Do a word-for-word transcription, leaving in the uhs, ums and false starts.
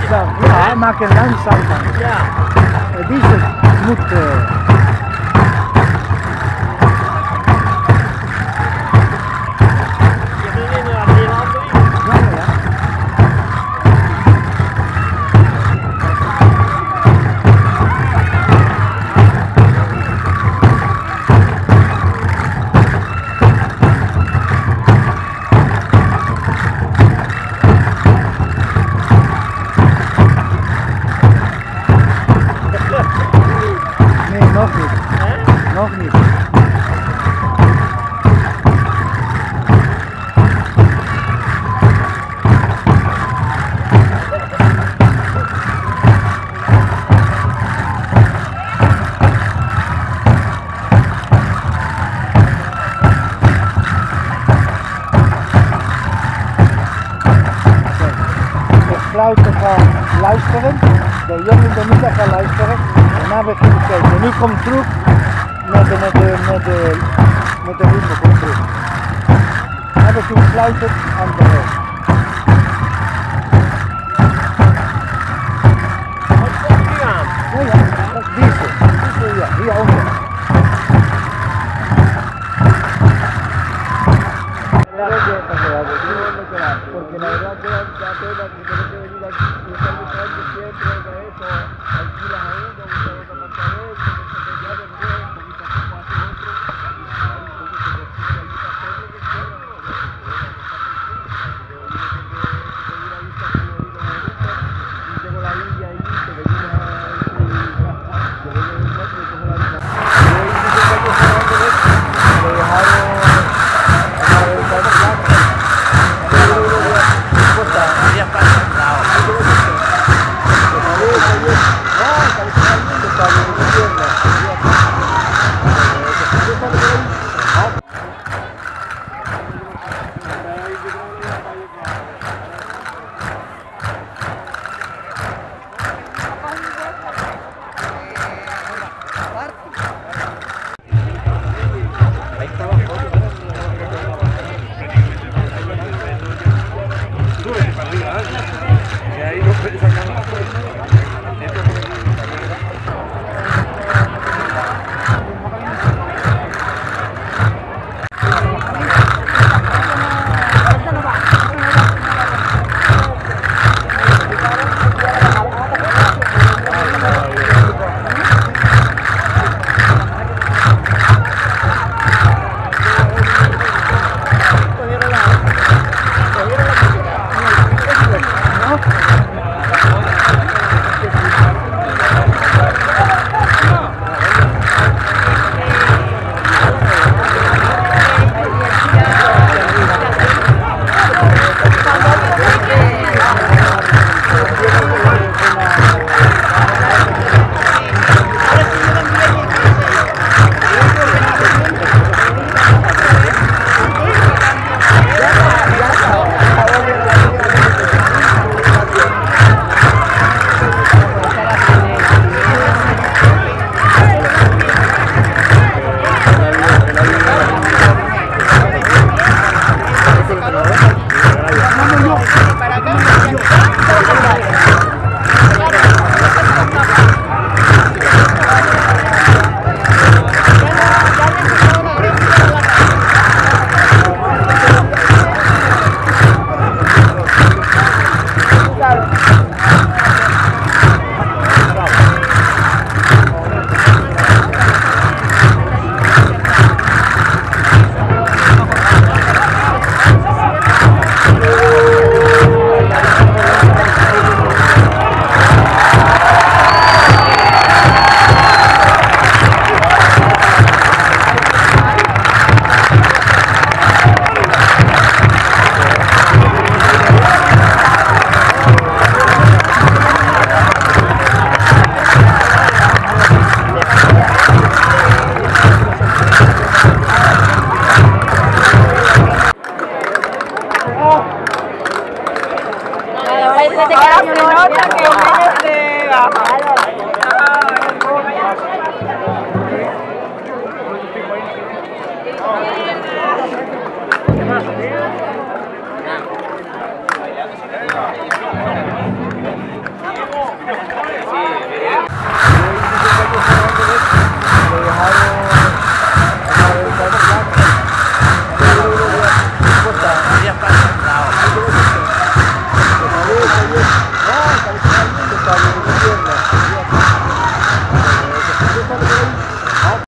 Langzaam. Ja, hij maakt het langzaam. Ja. Deze moet... Uh, nog niet. De fluiten gaan luisteren, de jongen de middag gaan luisteren en dan begin ik kijken. Nu komt terug. Met de, met de, met de, met de ritme komt terug. Dan heb ik een fluiten aan de rest. Wat komt nu aan? Ja, ja, dat is deze. Deze, ja, hieronder. Porque la verdad que la pena que tiene que venir aquí y estar buscando siempre de eso, alquilas a uno, buscar otro apartamento, ya después, poquito a poco hace otro, y entonces te consigue ahí para hacer lo que quieras. Y tengo la villa ahí, que venimos a yo vengo de un metro y cojo la villa. Le dejaron Ahora se nota que el niño se baja.